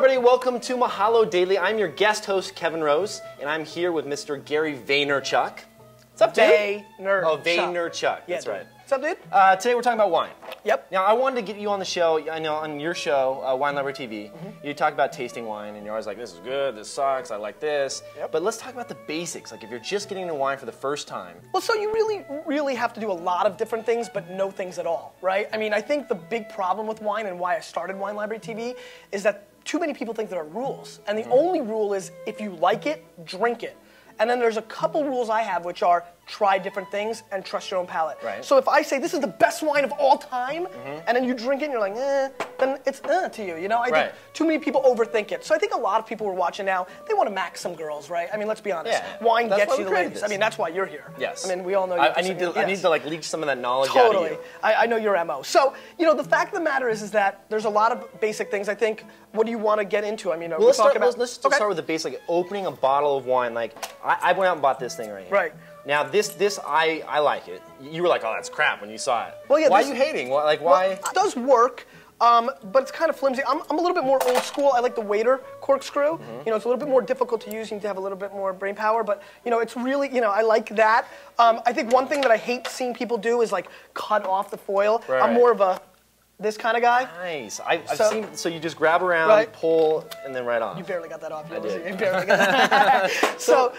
everybody. Welcome to Mahalo Daily. I'm your guest host, Kevin Rose, and I'm here with Mr. Gary Vaynerchuk. What's up, dude? Vaynerchuk. Oh, Vaynerchuk. Yeah, That's right. What's up, dude? Today we're talking about wine. Yep. Now, I wanted to get you on the show. I know on your show, Wine Library TV, you talk about tasting wine, and you're always like, this is good, this sucks, I like this. Yep. But let's talk about the basics. Like, if you're just getting into wine for the first time. Well, so you really have to do a lot of different things, but no things at all, right? I mean, I think the big problem with wine and why I started Wine Library TV is that too many people think there are rules. And the only rule is if you like it, drink it. And then there's a couple rules I have, which are try different things and trust your own palate. Right. So if I say this is the best wine of all time, and then you drink it and you're like, then it's to you. You know, I think too many people overthink it. So I think a lot of people who are watching now, they want to max some girls, right? I mean, let's be honest. Yeah. Wine That's gets why you the we created ladies. this. I mean, that's why you're here. Yes. I mean, we all know. I need to like leak some of that knowledge out Totally. of you. I know your MO. So, you know, the fact of the matter is that there's a lot of basic things. I think, what do you want to get into? I mean, Well, let's start with the basic, like opening a bottle of wine. Like, I went out and bought this thing right here. Right. Now, this I like it. You were like, oh, that's crap when you saw it. Well, yeah, why are you hating? Why? Well, it does work, but it's kind of flimsy. I'm a little bit more old school. I like the waiter corkscrew. You know, it's a little bit more difficult to use. You need to have a little bit more brain power, but, you know, it's really, you know, I like that. I think one thing that I hate seeing people do is, like, cut off the foil. Right. I'm more of a this kind of guy. Nice. I've seen, so you just grab around, pull, and then right off. You barely got that off. I did. You barely got that.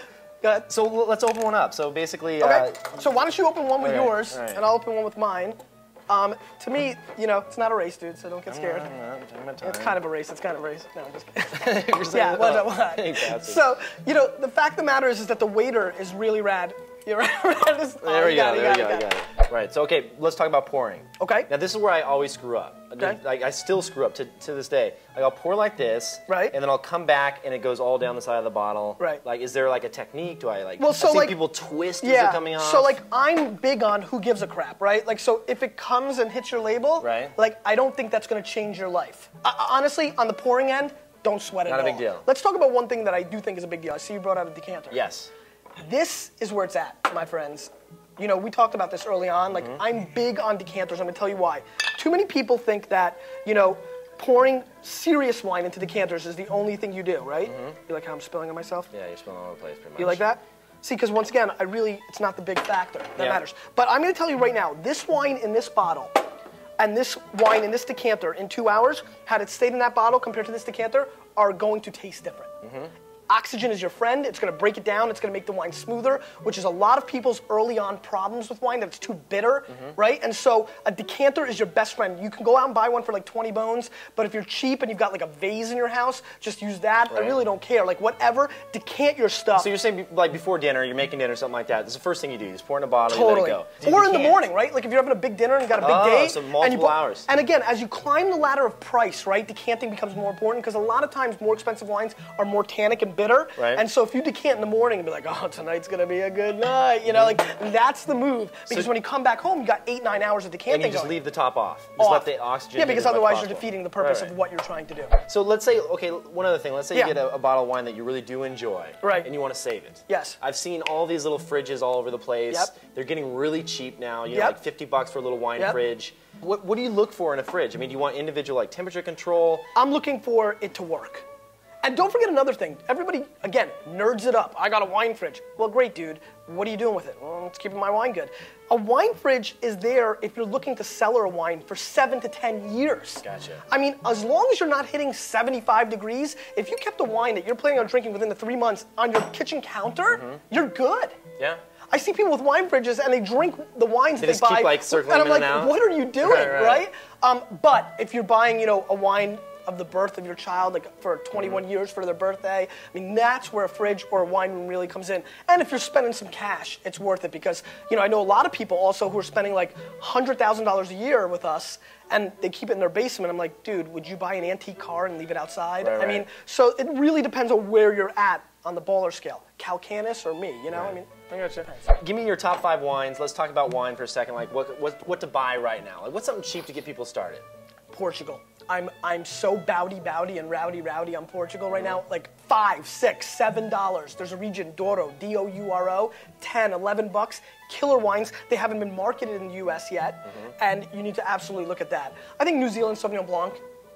So let's open one up. So basically, okay. So why don't you open one with yours, right. and I'll open one with mine. To me, you know, it's not a race, dude, so don't get scared. It's kind of a race. It's kind of a race. No, I'm just kidding. You're saying, yeah, So, you know, the fact of the matter is that the waiter is really rad. You're right. There we go. You got it. Right. So, okay, let's talk about pouring. Okay. Now, this is where I always screw up. Okay. Like, I still screw up to this day. Like, I'll pour like this. Right. And then I'll come back and it goes all down the side of the bottle. Right. Like, is there like a technique? Do I like? Well, so I see like people twist as they're coming off. So like I'm big on who gives a crap, right? Like, so if it comes and hits your label, like I don't think that's going to change your life. Honestly, on the pouring end, don't sweat it at all. Not a big deal. Let's talk about one thing that I do think is a big deal. I see you brought out a decanter. Yes. This is where it's at, my friends. You know, we talked about this early on. Like, I'm big on decanters. I'm going to tell you why. Too many people think that, you know, pouring serious wine into decanters is the only thing you do, right? You like how I'm spilling on myself? Yeah, you're spilling all over the place pretty much. You like that? See, because once again, it's not the big factor that matters. But I'm going to tell you right now, this wine in this bottle and this wine in this decanter in 2 hours, had it stayed in that bottle compared to this decanter, are going to taste different. Oxygen is your friend. It's going to break it down. It's going to make the wine smoother, which is a lot of people's early on problems with wine, that it's too bitter, right? And so a decanter is your best friend. You can go out and buy one for like 20 bones, but if you're cheap and you've got like a vase in your house, just use that. I really don't care. Like, whatever, decant your stuff. So you're saying, like, before dinner, you're making dinner, something like that. This is the first thing you do. You just pour in a bottle, Totally. you let it go. Or in the morning, right? Like, if you're having a big dinner and you got a big day. So multiple hours. And again, as you climb the ladder of price, right, decanting becomes more important, because a lot of times more expensive wines are more tannic and bitter. Right. And so if you decant in the morning and be like, oh, tonight's going to be a good night, you know, like, that's the move. Because when you come back home, you got 8-9 hours of decanting And you just going. leave the top off. Just let the oxygen. Yeah, because otherwise you're possible. defeating the purpose of what you're trying to do. So let's say, okay, one other thing. Let's say you get a bottle of wine that you really do enjoy. Right. And you want to save it. Yes. I've seen all these little fridges all over the place. Yep. They're getting really cheap now. You know, like $50 for a little wine fridge. What do you look for in a fridge? I mean, do you want individual, like, temperature control? I'm looking for it to work. And don't forget another thing. Everybody, again, nerds it up. I got a wine fridge. Well, great, dude. What are you doing with it? Well, it's keeping my wine good. A wine fridge is there if you're looking to cellar a wine for 7 to 10 years. Gotcha. I mean, as long as you're not hitting 75 degrees, if you kept a wine that you're planning on drinking within the 3 months on your kitchen counter, you're good. Yeah. I see people with wine fridges and they drink the wines they they just buy. Keep, like, circling and I'm like, in and out. what are you doing, right? But if you're buying, you know, a wine of the birth of your child, like for 21 years for their birthday, I mean, that's where a fridge or a wine room really comes in. And if you're spending some cash, it's worth it, because, you know, I know a lot of people also who are spending like $100,000 a year with us, and they keep it in their basement. I'm like, dude, would you buy an antique car and leave it outside? I mean, so it really depends on where you're at on the baller scale. Cal Canis or me, you know? I mean, I gotcha. Give me your top 5 wines. Let's talk about wine for a second. Like, what to buy right now? Like, what's something cheap to get people started? Portugal. I'm so bowdy and rowdy on Portugal right now. Like $5, $6, $7. There's a region, Douro, D-O-U-R-O, $10, $11. Killer wines. They haven't been marketed in the U.S. yet, and you need to absolutely look at that. I think New Zealand Sauvignon Blanc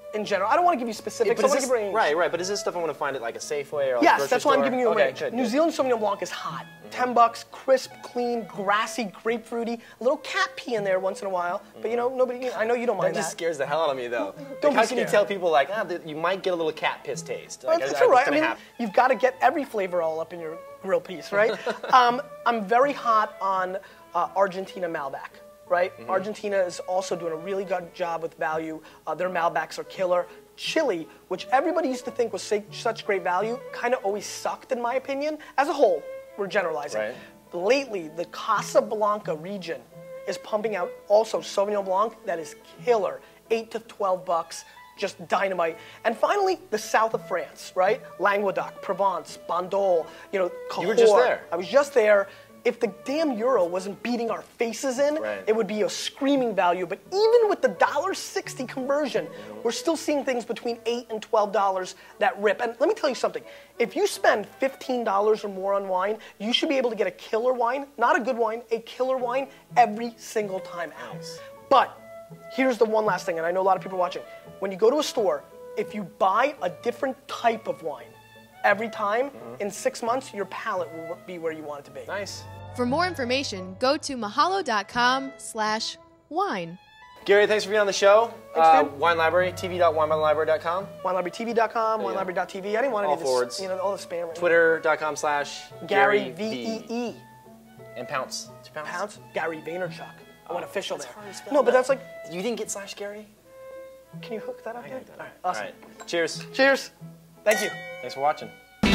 in general. I don't want to give you specifics. I want to give range. Right. But is this stuff I want to find at like a Safeway or like yes, that's why I'm giving you a range. Good, New Zealand Sauvignon Blanc is hot. $10, crisp, clean, grassy, grapefruity, a little cat pee in there once in a while. But you know, nobody. I know you don't mind that. That just scares the hell out of me, though. Don't how be can you scared. tell people like, you might get a little cat piss taste? Like, That's all right. I mean, you've got to get every flavor all up in your grill piece, right? I'm very hot on Argentina Malbec. Right? Argentina is also doing a really good job with value. Their Malbecs are killer. Chile, which everybody used to think was such great value, kind of always sucked in my opinion. As a whole, we're generalizing. Right. Lately, the Casablanca region is pumping out also Sauvignon Blanc that is killer. $8 to $12, just dynamite. And finally, the south of France, right? Languedoc, Provence, Bandol, Cahors. You were just there. I was just there. If the damn euro wasn't beating our faces in, it would be a screaming value. But even with the $1.60 conversion, we're still seeing things between $8 and $12 that rip. And let me tell you something. If you spend $15 or more on wine, you should be able to get a killer wine, not a good wine, a killer wine every single time out. But here's the one last thing, and I know a lot of people are watching. When you go to a store, if you buy a different type of wine, every time, in 6 months, your palate will be where you want it to be. Nice. For more information, go to mahalo.com/wine. Gary, thanks for being on the show. Thanks, dude. Wine Library, tv.winelibrary.com. WineLibraryTV.com, WineLibrary.tv. I didn't want any of this, all the spam. Twitter.com/GaryVee. And Pounce. Pounce? Gary Vaynerchuk. I went official there. Hard to spell No, but that's like... You didn't get /Gary? Can you hook that up there? All right, All awesome. right. Cheers. Cheers. Thank you. Thanks for watching.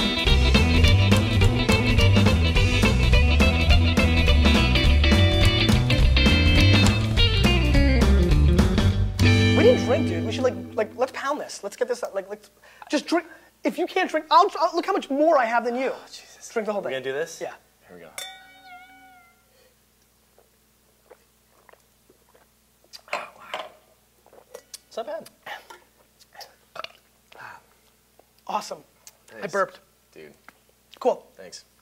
We didn't drink, dude. We should let's pound this. Let's get this up. Let's just drink. If you can't drink, I'll look how much more I have than you. Oh, Jesus. Drink the whole thing. We're gonna do this? Yeah. Here we go. Oh, wow. It's not bad. Awesome. Thanks. I burped. Dude. Cool. Thanks.